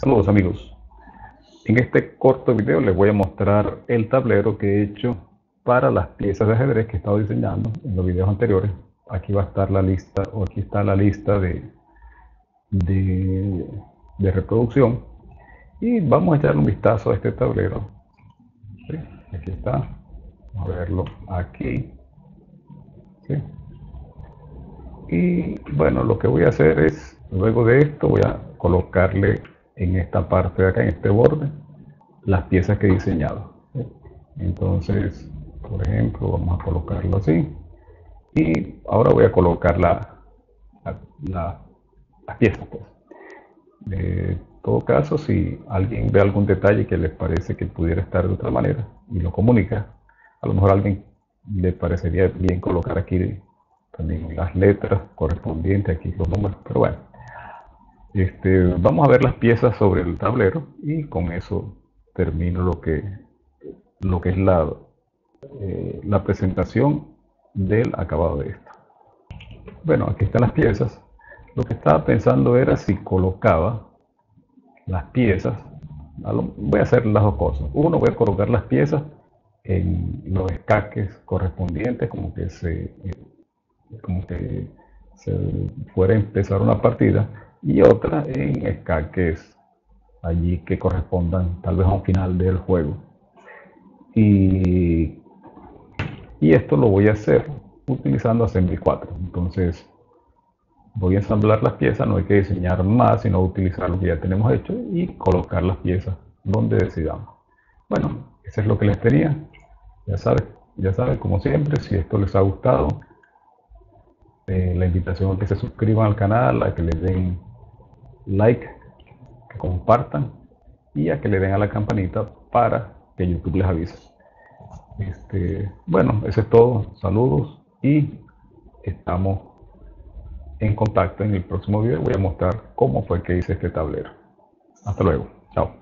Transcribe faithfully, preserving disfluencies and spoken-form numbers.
Saludos amigos, en este corto video les voy a mostrar el tablero que he hecho para las piezas de ajedrez que he estado diseñando en los videos anteriores. Aquí va a estar la lista, o aquí está la lista de, de, de reproducción y vamos a echar un vistazo a este tablero. ¿Sí? Aquí está, vamos a verlo aquí. ¿Sí? Y bueno, lo que voy a hacer es, luego de esto voy a colocarle en esta parte de acá, en este borde, las piezas que he diseñado. ¿Sí? Entonces, por ejemplo, vamos a colocarlo así. Y ahora voy a colocar la, la, la, las piezas. Pues. De todo caso, si alguien ve algún detalle que les parece que pudiera estar de otra manera y lo comunica, a lo mejor a alguien le parecería bien colocar aquí también las letras correspondientes, aquí los números, pero bueno, este, vamos a ver las piezas sobre el tablero y con eso termino lo que, lo que es la, eh, la presentación del acabado de esto. Bueno, aquí están las piezas. Lo que estaba pensando era si colocaba las piezas. Voy a hacer las dos cosas. Uno, voy a colocar las piezas en los escaques correspondientes, como que se, como que se fuera a empezar una partida, y otra en escaques allí que correspondan tal vez a un final del juego. Y, y esto lo voy a hacer utilizando Assembly cuatro. Entonces voy a ensamblar las piezas, no hay que diseñar más, sino utilizar lo que ya tenemos hecho y colocar las piezas donde decidamos. Bueno, eso es lo que les tenía. Ya saben, ya saben, como siempre, si esto les ha gustado, eh, la invitación a que se suscriban al canal, a que le den like, que compartan y a que le den a la campanita para que YouTube les avise. Este, bueno, eso es todo. Saludos y estamos en contacto. En el próximo video voy a mostrar cómo fue que hice este tablero. Hasta luego. Chao.